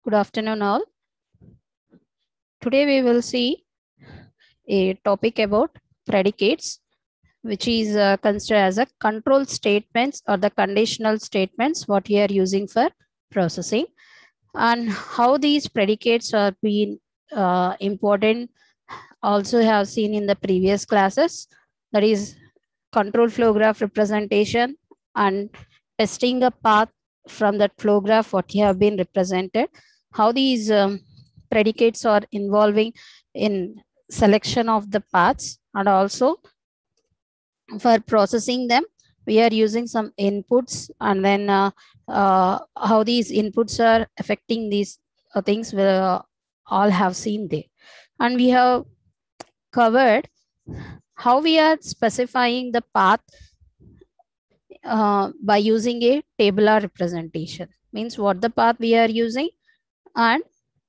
Good afternoon, all. Today we will see a topic about predicates, which is considered as a control statements or the conditional statements what we are using for processing, and how these predicates are being important. Also have seen in the previous classes, that is control flow graph representation and testing a path from that flow graph what you have been represented, how these predicates are involving in selection of the paths, and also for processing them we are using some inputs, and then how these inputs are affecting these things we all have seen there. And we have covered how we are specifying the path by using a tabular representation, means what the path we are using, and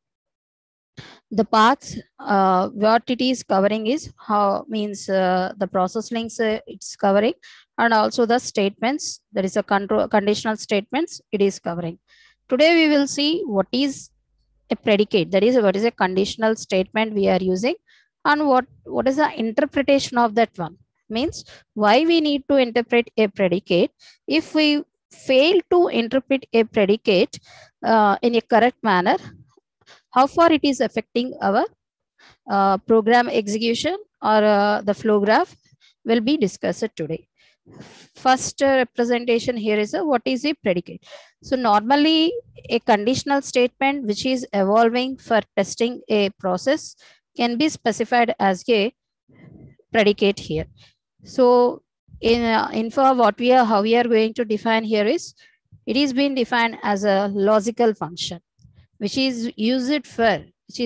the paths what it is covering is how, means the process links it's covering, and also the statements, that is a conditional statements it is covering. Today we will see what is a predicate, that is what is a conditional statement we are using, and what is the interpretation of that one, means why we need to interpret a predicate. If we fail to interpret a predicate in a correct manner, how far it is affecting our program execution or the flow graph will be discussed today. First representation here is what is a predicate. So normally a conditional statement which is evolving for testing a process can be specified as a predicate here. So in for what we are, how we are going to define here is, it is being defined as a logical function which is used for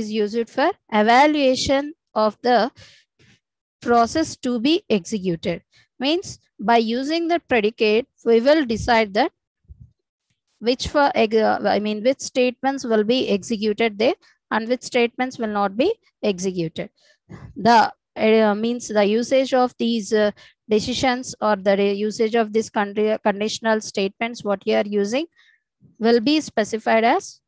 evaluation of the process to be executed. Means by using the predicate we will decide that which statements will be executed there and which statements will not be executed. The means the usage of these decisions or the usage of this conditional statements what you are using will be specified as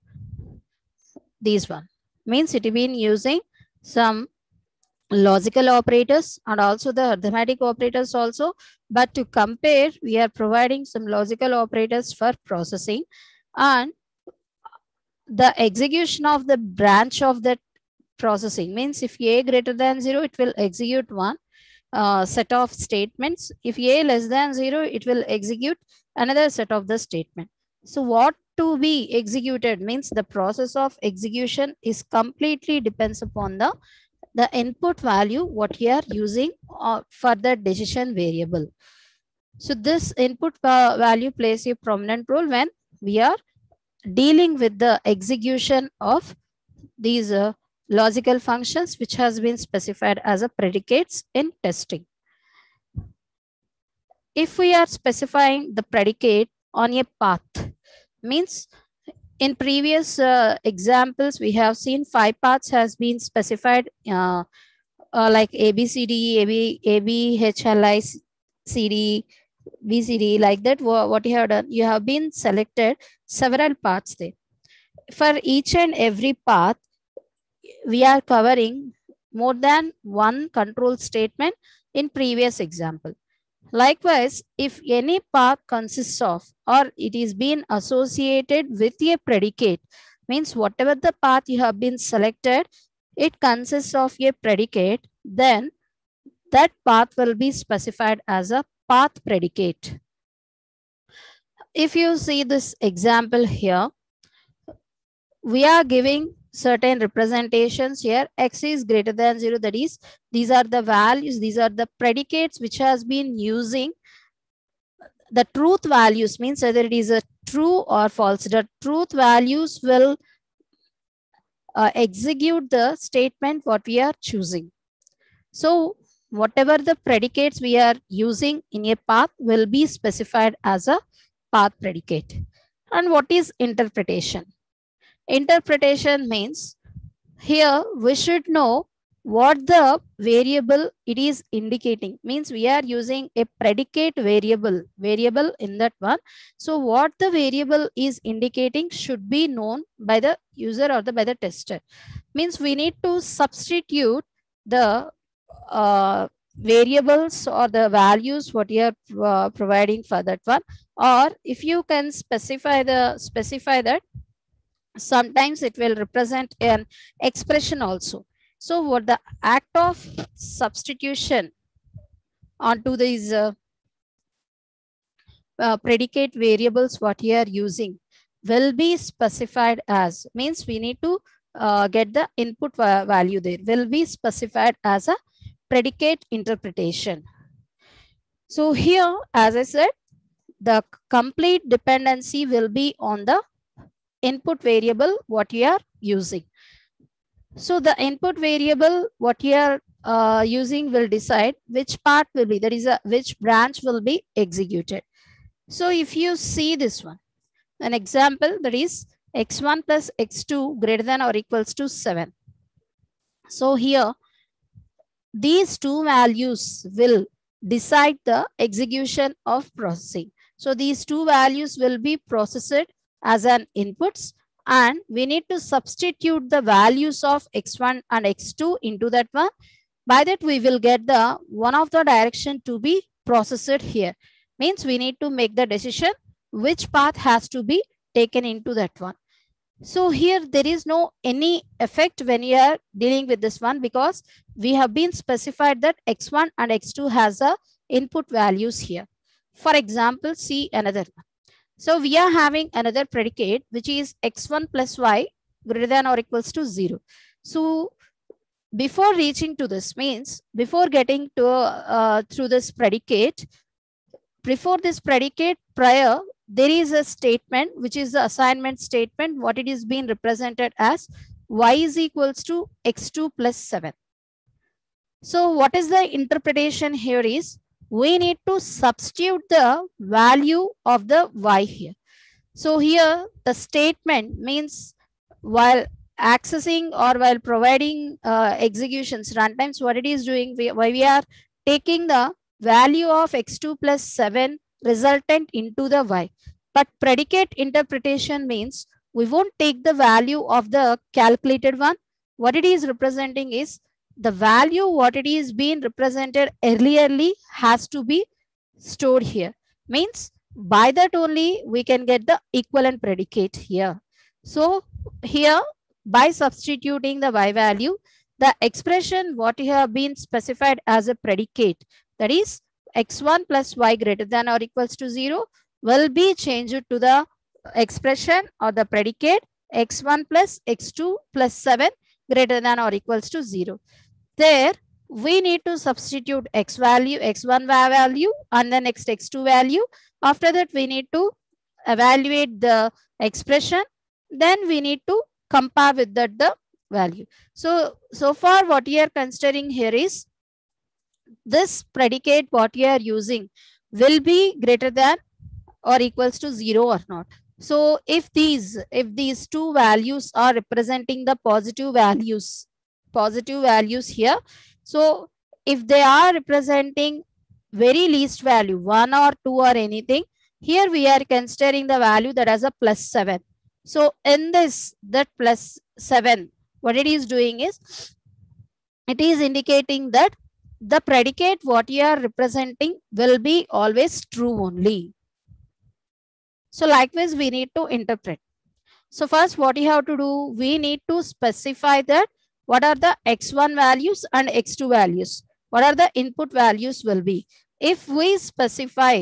these one. Means it been using some logical operators and also the arithmetic operators also, but to compare we are providing some logical operators for processing, and the execution of the branch of that processing, means if a greater than 0 it will execute one set of statements, if a less than 0 it will execute another set of the statement. So what to be executed, means the process of execution is completely depends upon the input value what you are using for the decision variable. So this input value plays a prominent role when we are dealing with the execution of these logical functions which has been specified as a predicates in testing. If we are specifying the predicate on a path, means in previous examples we have seen 5 paths has been specified like ABCD, ABHLI, CD, BCD, like that. What you have done, you have been selected several paths there. For each and every path we are covering more than one control statement in previous example. Likewise, if any path consists of or it is being associated with a predicate, means whatever the path you have been selected, it consists of a predicate, then that path will be specified as a path predicate. If you see this example here, we are giving certain representations here. X is greater than 0, that is these are the values, these are the predicates which has been using the truth values, means whether it is a true or false. The truth values will execute the statement what we are choosing. So whatever the predicates we are using in a path will be specified as a path predicate. And what is interpretation? Interpretation means here we should know what the variable it is indicating. Means we are using a predicate variable in that one. So what the variable is indicating should be known by the user or by the tester. Means we need to substitute the variables or the values what you are providing for that one, or if you can specify that sometimes it will represent an expression also. So what the act of substitution onto these predicate variables what you are using will be specified as, means we need to get the input value there, will be specified as a predicate interpretation. So here, as I said, the complete dependency will be on the input variable what you are using. So the input variable what you are using will decide which part will be, that is which branch will be executed. So if you see this one, an example, that is x1 plus x2 greater than or equals to 7. So here, these two values will decide the execution of processing. So these two values will be processed as an inputs, and we need to substitute the values of x1 and x2 into that one. By that we will get the one of the direction to be processed here. Means we need to make the decision which path has to be taken into that one. So here there is no any effect when you are dealing with this one, because we have been specified that x1 and x2 has a input values here. For example, see another one. So we are having another predicate which is x1 plus y greater than or equals to 0. So before reaching to this, means before getting to through this predicate, before this predicate prior, there is a statement which is the assignment statement, what it is being represented as y is equals to x2 plus 7. So what is the interpretation here is, we need to substitute the value of the y here. So here the statement means while accessing or while providing executions runtimes, what it is doing, we are taking the value of x2 plus 7 resultant into the y. But predicate interpretation means we won't take the value of the calculated one. What it is representing is the value what it is being represented earlierly has to be stored here. Means by that only we can get the equivalent predicate here. So here, by substituting the y value, the expression what you have been specified as a predicate, that is x1 plus y greater than or equals to 0, will be changed to the expression or the predicate x1 plus x2 plus 7 greater than or equals to 0. There we need to substitute x value, x1 value, and the next x2 value. After that we need to evaluate the expression, then we need to compare with that the value. So far what we are considering here is this predicate what you are using will be greater than or equals to 0 or not. So if these two values are representing the positive values here, so if they are representing very least value 1 or 2 or anything, here we are considering the value that as a plus 7. So in this, that plus 7, what it is doing is, it is indicating that the predicate what you are representing will be always true only. So likewise we need to interpret. So first what you have to do, we need to specify that what are the x1 values and x2 values, what are the input values will be. If we specify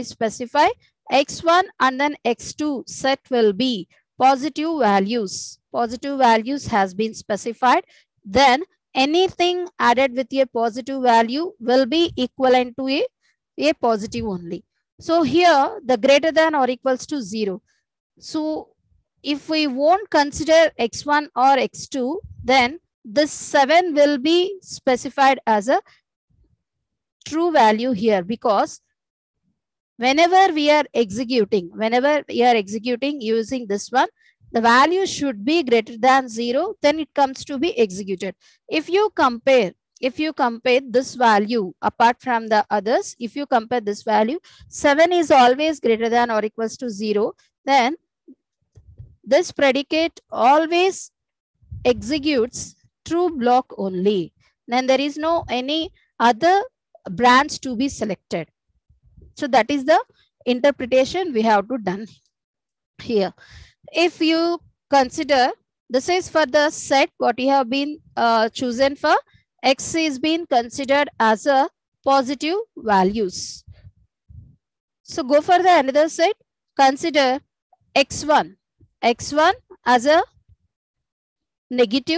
x1 and then x2 set will be positive values has been specified, then anything added with a positive value will be equivalent to a positive only. So here the greater than or equals to 0. So if we won't consider x1 or x2, then this 7 will be specified as a true value here, because whenever we are executing using this one, the value should be greater than 0, then it comes to be executed. If you compare this value apart from the others, if you compare this value, 7 is always greater than or equals to 0, then this predicate always executes true block only. Then there is no any other branch to be selected. So that is the interpretation we have to done here. If you consider, this is for the set what you have been chosen for, x is being considered as a positive values. So go for the another set, consider x1 as a negative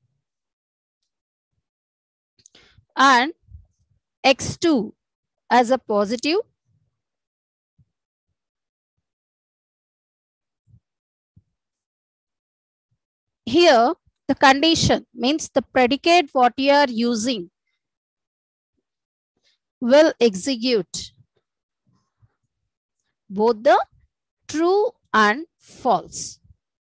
and x2 as a positive. Here the condition means the predicate what you are using will execute both the true and false.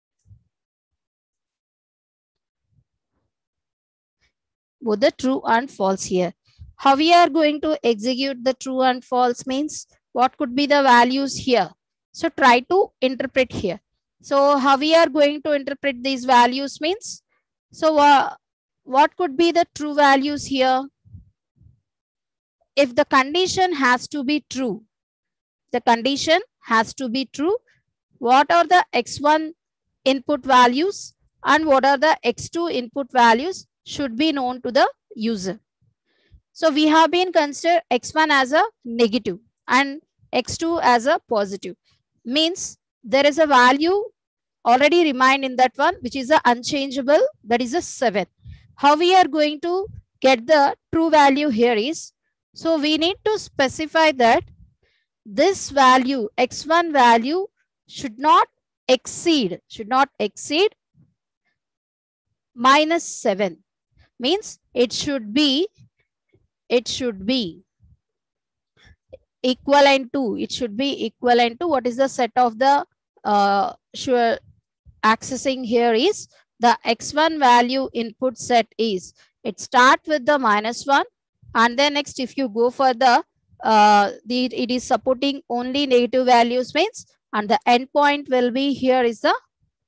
Both the true and false here. How we are going to execute the true and false means what could be the values here. So try to interpret here. So how we are going to interpret these values means, so what could be the true values here? If the condition has to be true, the condition has to be true, what are the x1 input values and what are the x2 input values should be known to the user. So we have been considered x1 as a negative and x2 as a positive. Means there is a value already remained in that one, which is a unchangeable, that is a 7. How we are going to get the true value here is, so we need to specify that this value, x1 value should not exceed minus 7. Means it should be equivalent to what is the set of the sure accessing here is the x1 value input set is, it start with the -1 and then next if you go for the it is supporting only negative values means, and the endpoint will be here is the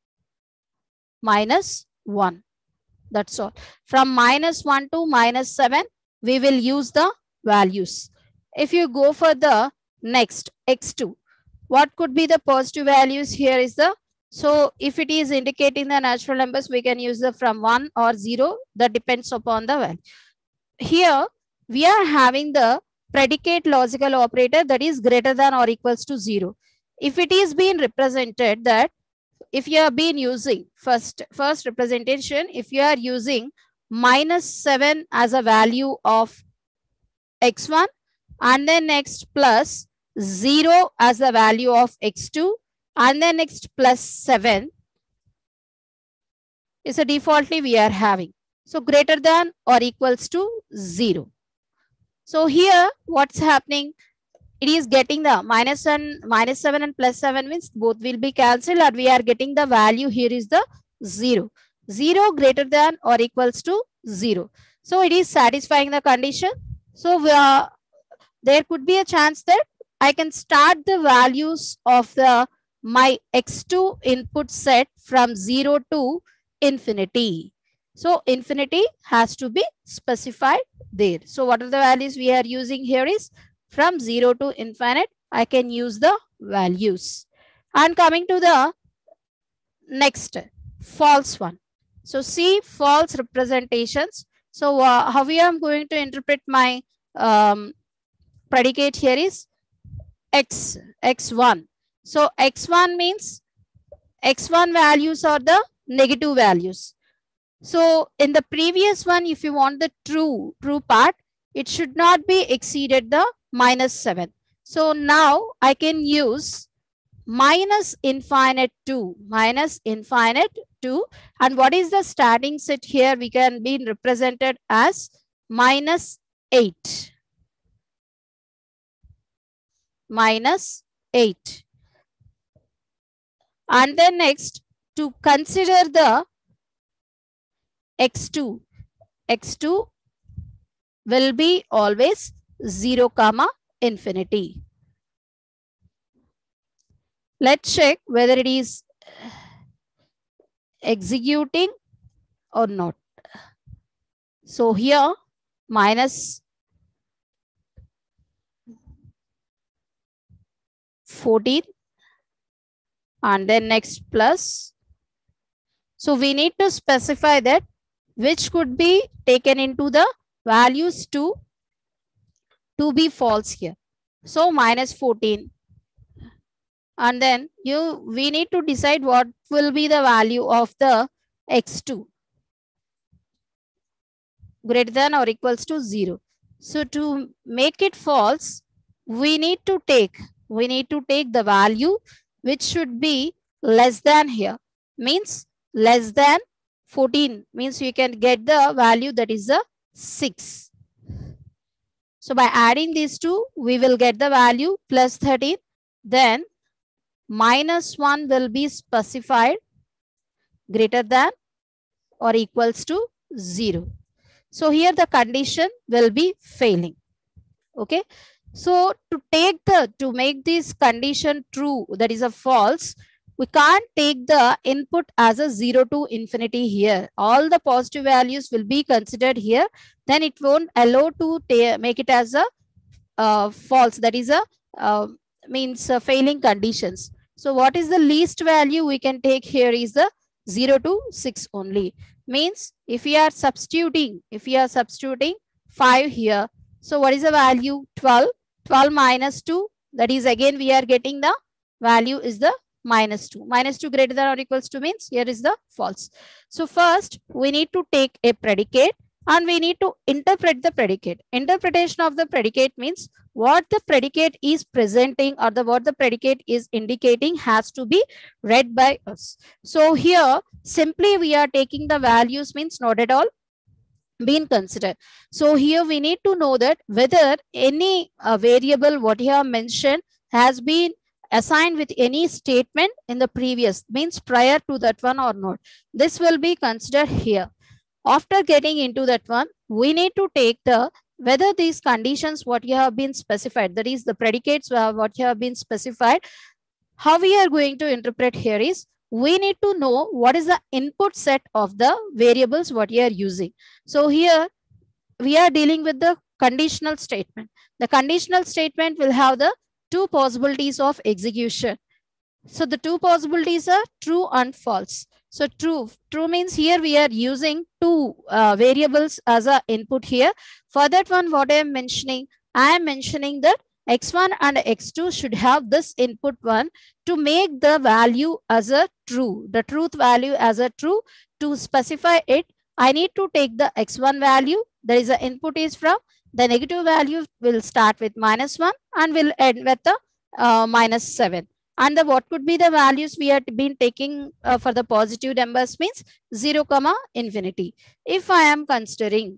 -1. That's all. From -1 to -7 we will use the values. If you go for the next x2, what could be the positive values here is the, so if it is indicating the natural numbers, we can use the from 1 or 0, that depends upon the value. Here we are having the predicate logical operator that is greater than or equals to 0. If it is being represented that, if you have been using first representation, if you are using -7 as a value of x1 and then next plus 0 as the value of x2 and then next plus 7 is a defaultly we are having. So greater than or equals to 0. So here what's happening? It is getting the -7 and +7 means both will be cancelled and we are getting the value here is the 0. 0 greater than or equals to 0. So it is satisfying the condition. So there could be a chance that I can start the values of my x2 input set from 0 to infinity. So infinity has to be specified there. So what are the values we are using here is from 0 to infinite, I can use the values. And coming to the next false one. So see false representations. So how I am going to interpret my predicate here is x1. So x1 means x1 values are the negative values. So in the previous one, if you want the true part, it should not be exceeded the -7. So now I can use -infinite to and what is the starting set here? We can be represented as -8. -8. And then next to consider the x2. x2 will be always 0, infinity. Let's check whether it is executing or not. So here minus 14 and then next plus. So we need to specify that which could be taken into the values to be false here. So minus 14. And then we need to decide what will be the value of the x2 greater than or equals to 0. So to make it false, we need to take the value which should be less than here. Means less than 14 means you can get the value that is a 6. So by adding these two, we will get the value plus 13. Then minus 1 will be specified greater than or equals to 0. So here the condition will be failing. Okay. So to make this condition true, that is a false, we can't take the input as a 0 to infinity here. All the positive values will be considered here. Then it won't allow to make it as a false. That is a failing conditions. So what is the least value we can take here is the 0 to 6 only. Means if we are substituting 5 here. So what is the value? 12. 12 minus 2. That is again we are getting the value is the minus 2. Minus 2 greater than or equals to means here is the false. So first we need to take a predicate and we need to interpret the predicate. Interpretation of the predicate means what the predicate is presenting or what the predicate is indicating has to be read by us. So here simply we are taking the values means not at all been considered. So here we need to know that whether any variable what you have mentioned has been assigned with any statement in the previous means prior to that one or not. This will be considered here. After getting into that one, we need to take the whether these conditions what you have been specified, that is the predicates what you have been specified. How we are going to interpret here is we need to know what is the input set of the variables what you are using. So here we are dealing with the conditional statement. The conditional statement will have the two possibilities of execution. So the two possibilities are true and false. So true means here we are using two variables as a input here. For that one, what I am mentioning that x1 and x2 should have this input one to make the value as a true, the truth value as a true. To specify it, I need to take the x1 value. There is the input is from the negative value will start with -1 and will end with the -7. And what could be the values we have been taking for the positive numbers means 0, infinity. If I am considering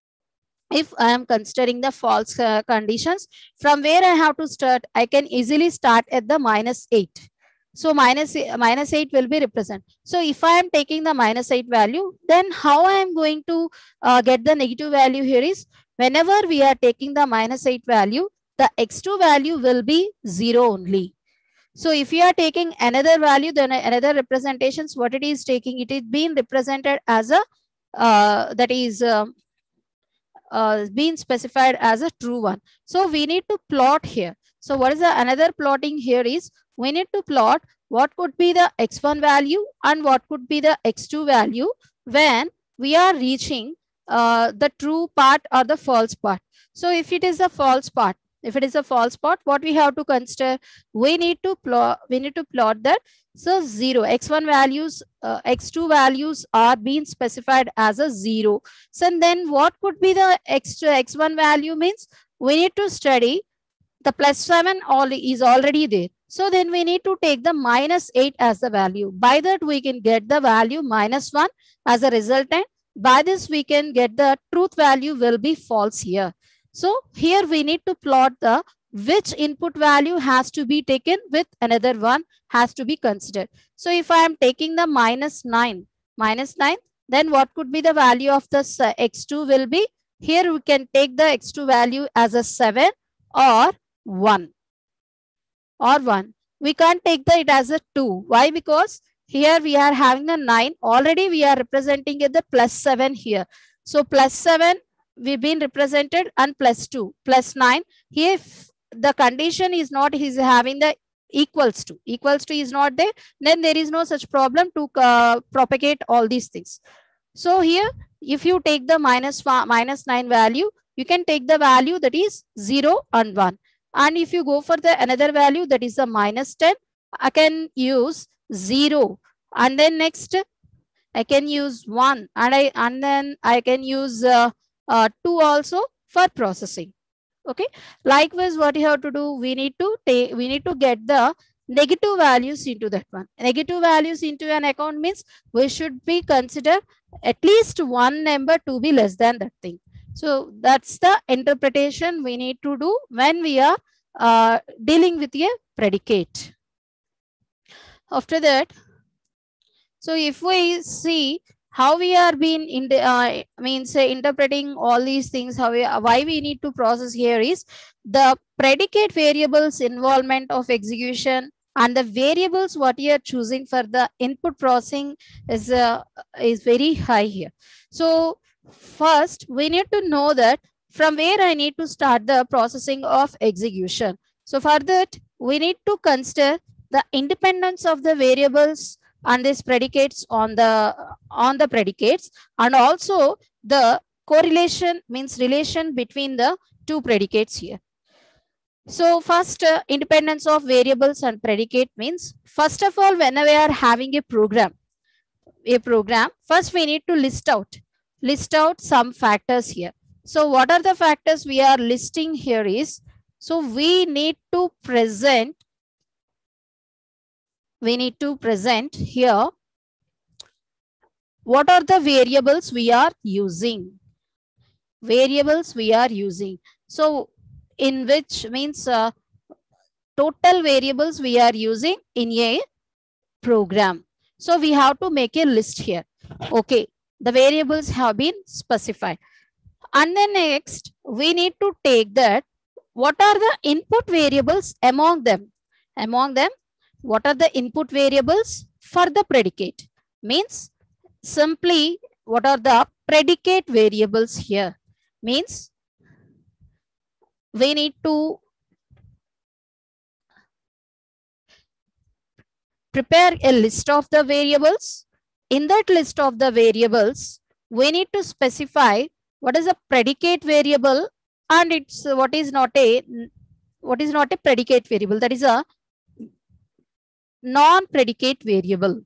the false conditions, from where I have to start, I can easily start at the -8. So minus 8 will be represented. So if I am taking the -8 value, then how I am going to get the negative value here is whenever we are taking the -8 value, the x2 value will be 0 only. So if you are taking another value, then another representations, what it is taking, it is being represented as a that is being specified as a true one. So we need to plot here. So what is the another plotting here is we need to plot what could be the x1 value and what could be the x2 value when we are reaching the true part or the false part. So if it is a false part, what we have to consider, we need to plot that. So 0, x1 values, x2 values are being specified as a 0. So then what could be the x1 value means we need to study the +7 is already there. So then we need to take the -8 as the value. By that we can get the value -1 as a resultant. By this we can get the truth value will be false here. So here we need to plot the which input value has to be taken with another one has to be considered. So if I am taking the -9, then what could be the value of this x2 will be? Here we can take the x2 value as a 7 or 1 or 1. We can't take it as a 2. Why? Because here we are having a 9. Already we are representing it the +7 here. So +7 we've been represented and +2, +9. Here if the condition is not is having the equals to is not there, then there is no such problem to propagate all these things. So here if you take the -9 value, you can take the value that is 0 and 1. And if you go for the another value that is the -10, I can use 0. And then next I can use 1 and then I can use 2 also for processing. Okay. Likewise, what you have to do, we need to get the negative values into that one. Negative values into an account means we should be consider at least one number to be less than that thing. So that's the interpretation we need to do when we are dealing with a predicate. After that, so if we see how we are being interpreting all these things, why we need to process here is the predicate variables involvement of execution and the variables what you are choosing for the input processing is very high here. So first we need to know that from where I need to start the processing of execution. So for that we need to consider the independence of the variables and these predicates on the predicates, and also the correlation means relation between the two predicates here. So first independence of variables and predicate means, first of all, whenever we are having a program, first we need to list out some factors here. So what are the factors we are listing here is, so we need to present here what are the variables we are using. So in which means total variables we are using in a program. So we have to make a list here. Okay, the variables have been specified. And then next we need to take that what are the input variables among them. What are the input variables for the predicate? Means simply what are the predicate variables here? Means we need to prepare a list of the variables. In that list of the variables, we need to specify what is a predicate variable and it's what is not a predicate variable, that is a non-predicate variable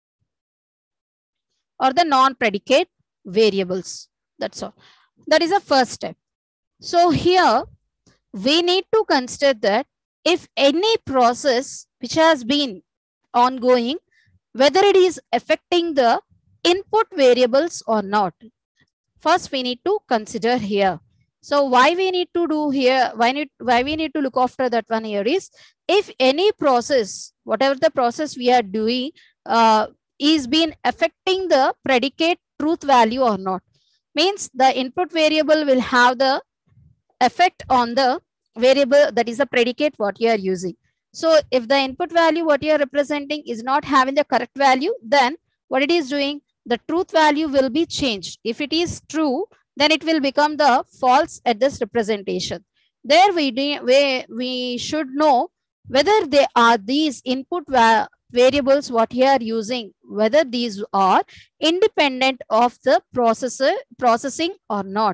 or the non-predicate variables. That's all. That is the first step. So here we need to consider that if any process which has been ongoing, whether it is affecting the input variables or not. First we need to consider here. So why we need to do here, why we need to look after that one here is, if any process, whatever the process we are doing is been affecting the predicate truth value or not. Means the input variable will have the effect on the variable that is the predicate what you are using. So if the input value what you are representing is not having the correct value, then what it is doing, the truth value will be changed. If it is true, then it will become the false at this representation. There we should know whether they are these input variables what you are using, whether these are independent of the processing or not.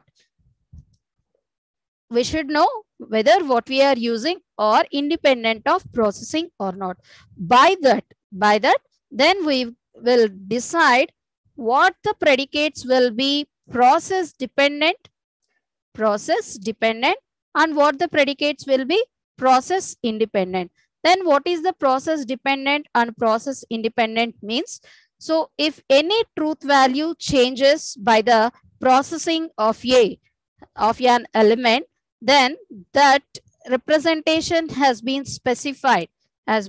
We should know whether what we are using are independent of processing or not. By that, then we will decide what the predicates will be process dependent, and what the predicates will be process independent. Then what is the process dependent and process independent means? So if any truth value changes by the processing of an element, then that representation has been specified as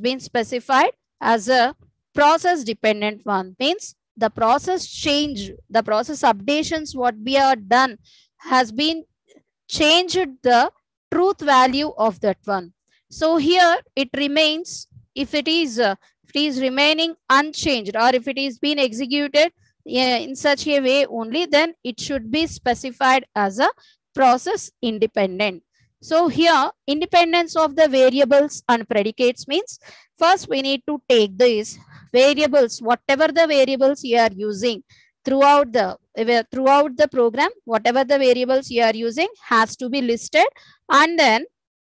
a process dependent one. Means the process change, the process updations what we are done has been changed the truth value of that one. So here it remains, if it is remaining unchanged, or if it is being executed in such a way only, then it should be specified as a process independent. So here independence of the variables and predicates means, first we need to take these variables, whatever the variables you are using throughout the program, whatever the variables you are using has to be listed, and then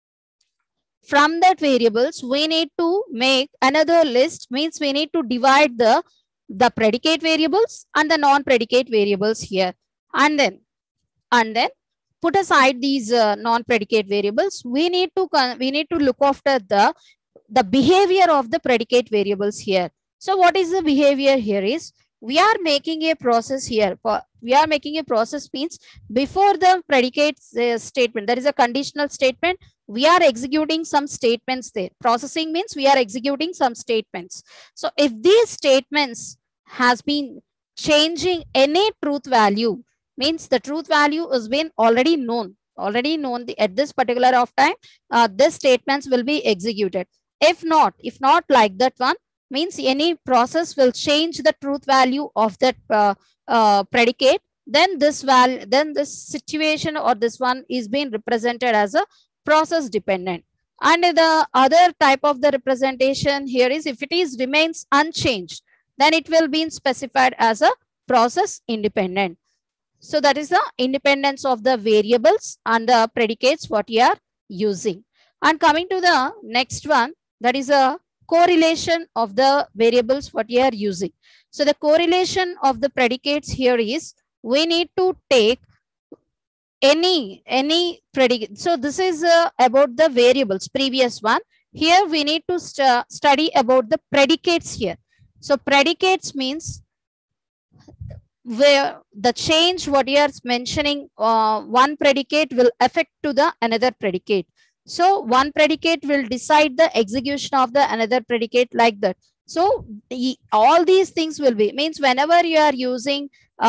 from that variables we need to make another list. Means we need to divide the predicate variables and the non-predicate variables here, and then put aside these non-predicate variables. We need to look after the behavior of the predicate variables here. So what is the behavior here is, we are making a process here. We are making a process means, before the predicate statement, there is a conditional statement. We are executing some statements there. Processing means we are executing some statements. So if these statements has been changing any truth value, means the truth value has been already known at this particular of time, this statements will be executed. If not like that one, means any process will change the truth value of that predicate, then this situation or this one is being represented as a process dependent. And the other type of the representation here is, if it is remains unchanged, then it will be specified as a process independent. So that is the independence of the variables and the predicates what you are using. And coming to the next one, that is a correlation of the variables what you are using. So the correlation of the predicates here is, we need to take any predicate. So this is about the variables, previous one. Here we need to study about the predicates here. So predicates means where the change what you are mentioning, one predicate will affect to the another predicate. So one predicate will decide the execution of the another predicate, like that. So all these things will be, means whenever you are using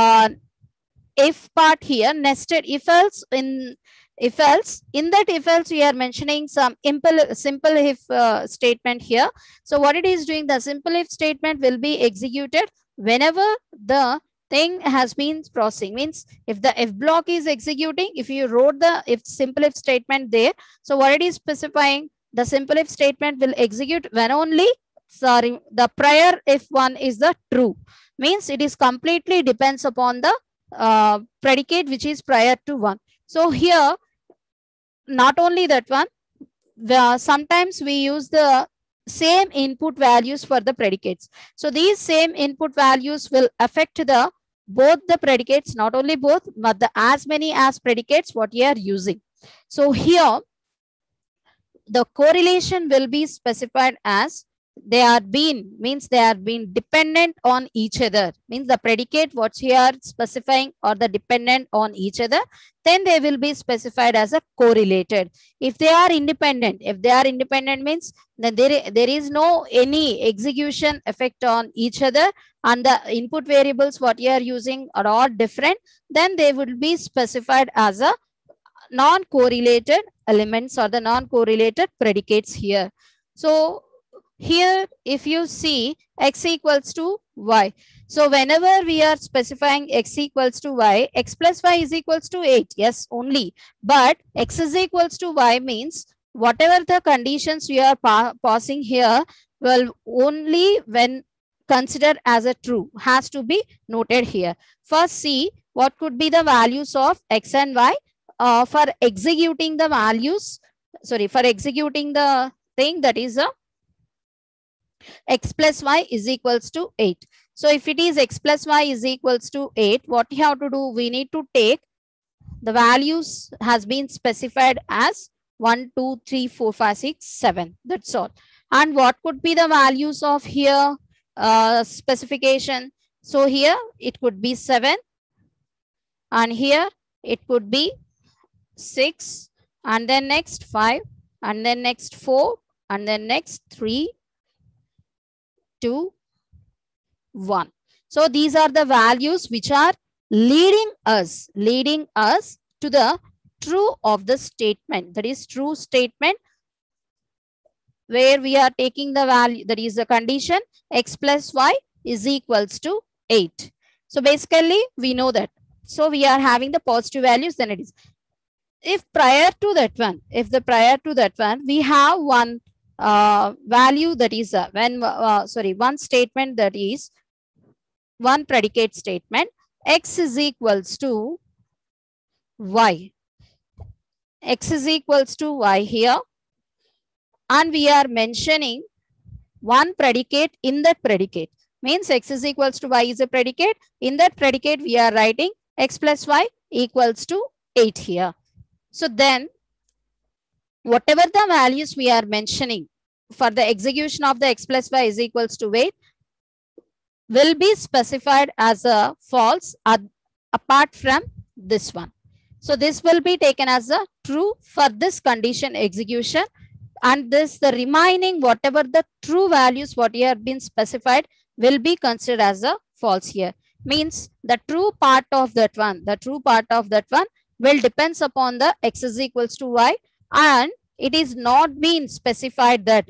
if part here, nested if else, in that if else we are mentioning some simple if statement here. So what it is doing, the simple if statement will be executed whenever the thing has been processing. Means if the if block is executing, if you wrote the if simple if statement there, so what it is specifying, the simple if statement will execute when only the prior if one is the true. Means it is completely depends upon the predicate which is prior to one. So here not only that one, sometimes we use the same input values for the predicates. So these same input values will affect the both the predicates, not only both, but the as many as predicates what you are using. So here the correlation will be specified as they are being, means they are being dependent on each other. Means the predicate what you are specifying or the dependent on each other, then they will be specified as a correlated. If they are independent, means then there is no any execution effect on each other, and the input variables what you are using are all different, then they will be specified as a non-correlated elements or the non-correlated predicates here. So here if you see x equals to y, so whenever we are specifying x equals to y, x plus y is equals to 8, yes only, but x is equals to y means whatever the conditions we are passing here will only when considered as a true has to be noted here. First see what could be the values of x and y for executing the values, for executing the thing, that is a x plus y is equals to 8. So if it is x plus y is equals to 8, what you have to do, we need to take the values has been specified as 1, 2, 3, 4, 5, 6, 7. That's all. And what could be the values of here specification? So here it could be 7, and here it could be 6, and then next 5, and then next 4, and then next 3, 2, 1. So these are the values which are leading us to the true of the statement. That is true statement where we are taking the value, that is the condition x plus y is equals to 8. So basically we know that. So we are having the positive values, then it is. If prior to that one, we have one value, that is one statement, that is one predicate statement, x is equals to y. X is equals to y here. And we are mentioning one predicate in that predicate. Means x is equals to y is a predicate. In that predicate, we are writing x plus y equals to 8 here. So then, whatever the values we are mentioning for the execution of the x plus y is equals to 8 will be specified as a false apart from this one. So this will be taken as a true for this condition execution, and this the remaining whatever the true values what here have been specified will be considered as a false here. Means the true part of that one, will depends upon the x is equals to y, and it is not been specified that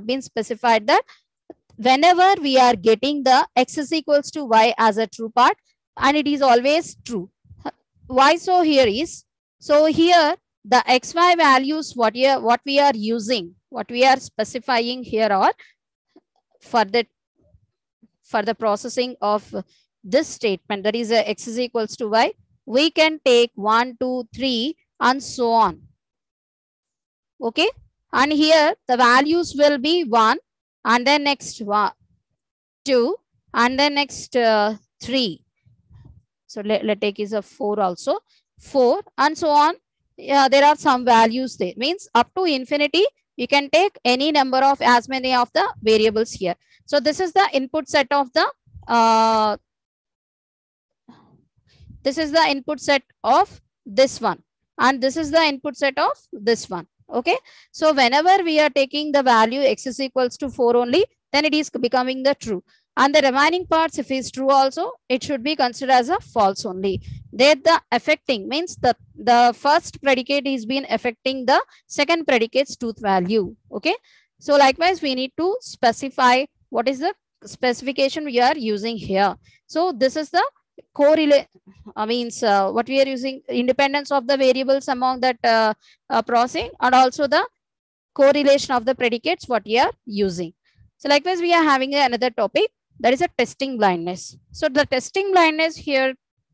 whenever we are getting the x is equals to y as a true part, and it is always true. Why so here is, so here the xy values what we are using, what we are specifying here are for the processing of this statement, that is x is equals to y, we can take 1, 2, 3 and so on. Okay, and here the values will be 1, and then next 1, 2, and then next 3. So let take is a 4 also, 4 and so on. Yeah, there are some values there. Means up to infinity, you can take any number of as many of the variables here. So this is the input set of the this one, and this is the input set of this one. Okay, so whenever we are taking the value x is equals to 4 only, then it is becoming the true. And the remaining parts, if is true also, it should be considered as a false only. There the affecting means the first predicate is been affecting the second predicate's truth value. Okay, so likewise we need to specify what is the specification we are using here. So this is the correlate, means what we are using, independence of the variables among that processing, and also the correlation of the predicates what we are using. So likewise we are having another topic, that is a testing blindness. So the testing blindness here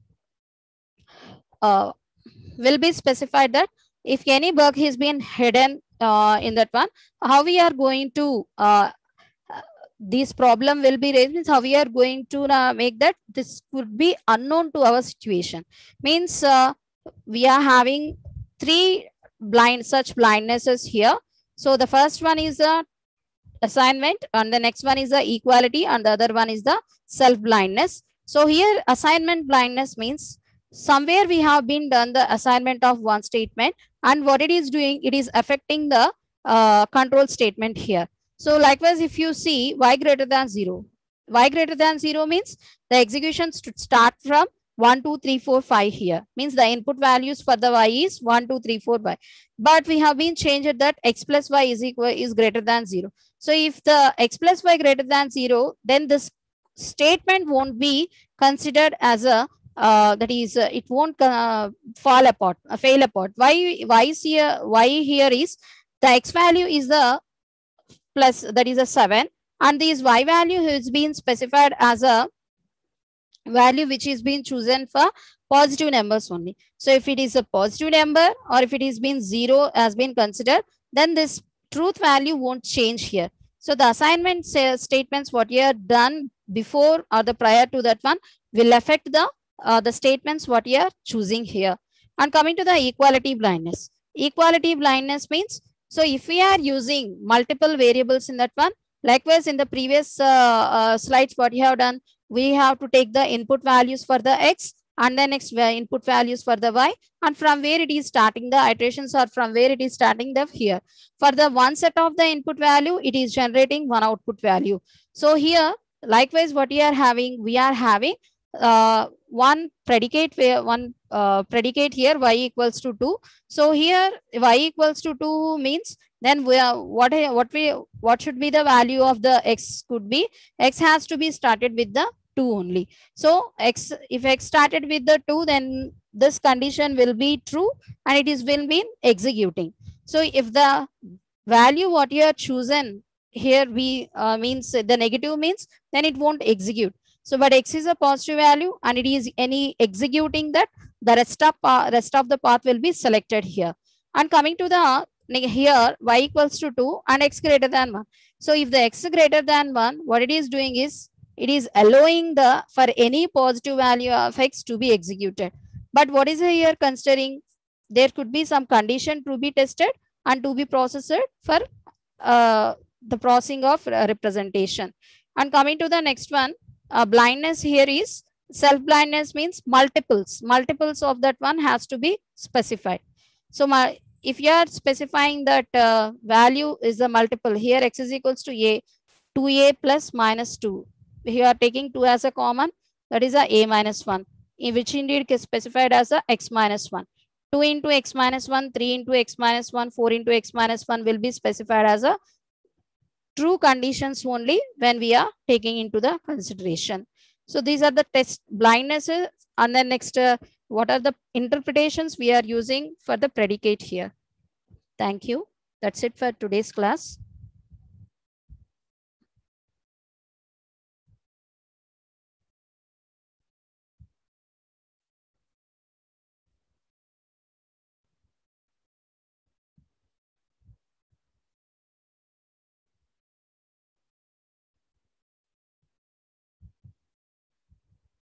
will be specified that if any bug has been hidden in that one, how we are going to this problem will be raised, means how we are going to make that this could be unknown to our situation. Means we are having 3 such blindnesses here. So the first one is the assignment, and the next one is the equality, and the other one is the self blindness. So here assignment blindness means somewhere we have been done the assignment of one statement, and what it is doing, it is affecting the control statement here. So likewise, if you see y greater than 0, means the execution should start from 1, 2, 3, 4, 5 here. Means the input values for the y is 1, 2, 3, 4, 5. But we have been changed that x plus y is greater than 0. So if the x plus y greater than 0, then this statement won't be considered as a it won't fail apart. Why here is the x value is the plus, that is a 7, and this y value has been specified as a value which is being chosen for positive numbers only. So if it is a positive number, or if it is been 0 has been considered, then this truth value won't change here. So the assignment statements what you have done before or the prior to that one will affect the statements what you are choosing here. And coming to the equality blindness. Equality blindness means, so if we are using multiple variables in that one, likewise in the previous slides what you have done, we have to take the input values for the x, and then next input values for the y, and from where it is starting the iterations, or from where it is starting the here. For the one set of the input value, it is generating one output value. So here, likewise, what we are having one predicate where one predicate here y equals to 2. So here y equals to 2 means then we are what should be the value of the x could be, x has to be started with the 2 only. So x, if x started with the 2, then this condition will be true and it is will be executing. So if the value what you have chosen here we means the negative means, then it won't execute. So but x is a positive value and it is any executing that, the rest of the path will be selected here. And coming to the here y equals to 2 and x greater than 1. So if the x greater than 1, what it is doing is it is allowing the for any positive value of x to be executed. But what is here considering, there could be some condition to be tested and to be processed for the processing of representation. And coming to the next one, blindness here is self blindness means multiples of that one has to be specified. So if you are specifying that value is the multiple, here x is equals to a, 2a plus minus 2. You are taking 2 as a common, that is a minus 1, which indeed is specified as a x minus 1. 2 into x minus 1, 3 into x minus 1, 4 into x minus 1 will be specified as a true conditions only when we are taking into the consideration. So these are the test blindnesses. And then next, what are the interpretations we are using for the predicate here? Thank you. That's it for today's class.